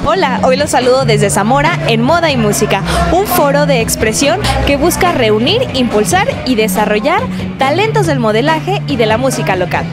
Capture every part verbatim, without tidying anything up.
Hola, hoy los saludo desde Zamora en Moda y Música, un foro de expresión que busca reunir, impulsar y desarrollar talentos del modelaje y de la música local.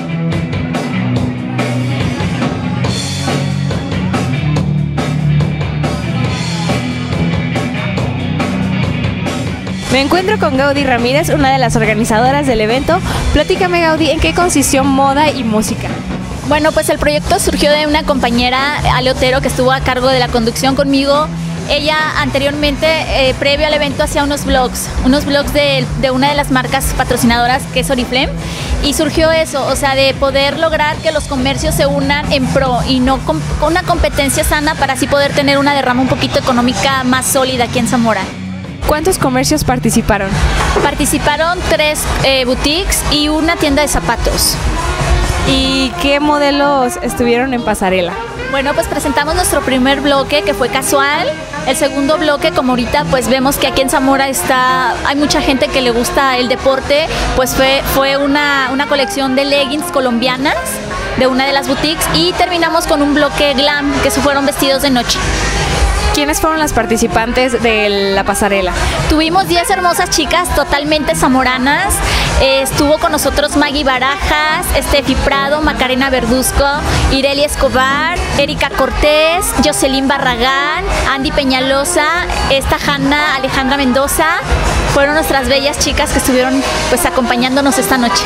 Me encuentro con Gaudí Ramírez, una de las organizadoras del evento. Platícame, Gaudí, ¿en qué consistió Moda y Música? Bueno, pues el proyecto surgió de una compañera, Ale Otero, que estuvo a cargo de la conducción conmigo. Ella anteriormente, eh, previo al evento, hacía unos blogs, unos blogs de, de una de las marcas patrocinadoras, que es Oriflame, y surgió eso, o sea, de poder lograr que los comercios se unan en pro y no con, con una competencia sana, para así poder tener una derrama un poquito económica más sólida aquí en Zamora. ¿Cuántos comercios participaron? Participaron tres eh, boutiques y una tienda de zapatos. ¿Y qué modelos estuvieron en pasarela? Bueno, pues presentamos nuestro primer bloque, que fue casual. El segundo bloque, como ahorita pues vemos que aquí en Zamora está, hay mucha gente que le gusta el deporte, pues fue, fue una, una colección de leggings colombianas de una de las boutiques, y terminamos con un bloque glam, que se fueron vestidos de noche. ¿Quiénes fueron las participantes de la pasarela? Tuvimos diez hermosas chicas totalmente zamoranas. Eh, estuvo con nosotros Maggie Barajas, Steffi Prado, Macarena Verduzco, Ireli Escobar, Erika Cortés, Jocelyn Barragán, Andy Peñalosa, esta Hanna Alejandra Mendoza. Fueron nuestras bellas chicas que estuvieron pues acompañándonos esta noche.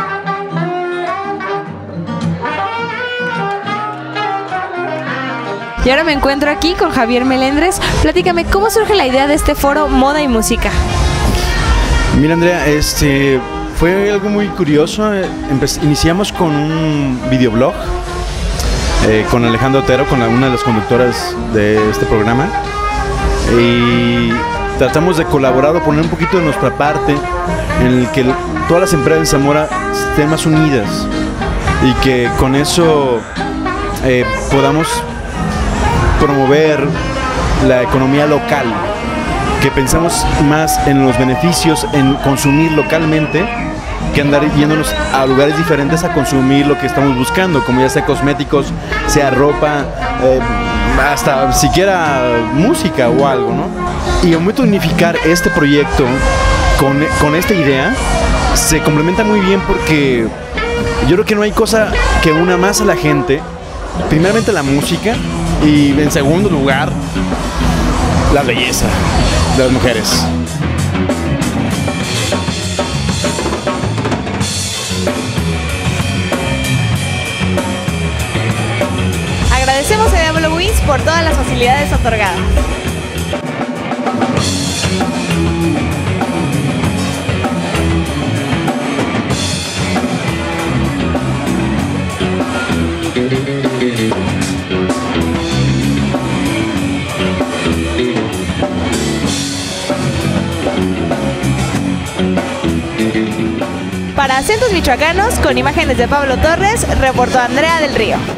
Y ahora me encuentro aquí con Javier Melendres. Platícame, ¿cómo surge la idea de este foro Moda y Música? Mira, Andrea, este fue algo muy curioso. Empe- iniciamos con un videoblog eh, con Alejandra Otero, con la, una de las conductoras de este programa, y tratamos de colaborar o poner un poquito de nuestra parte en el que todas las empresas de Zamora estén más unidas y que con eso eh, podamos promover la economía local, que pensamos más en los beneficios en consumir localmente que andar yéndonos a lugares diferentes a consumir lo que estamos buscando, como ya sea cosméticos, sea ropa, eh, hasta siquiera música o algo, ¿no? Y al momento de unificar este proyecto con, con esta idea, se complementa muy bien, porque yo creo que no hay cosa que una más a la gente. Primeramente la música, y en segundo lugar la belleza de las mujeres. Agradecemos a Diablo Wins por todas las facilidades otorgadas. Para Acentos Michoacanos, con imágenes de Pablo Torres, reportó Andrea del Río.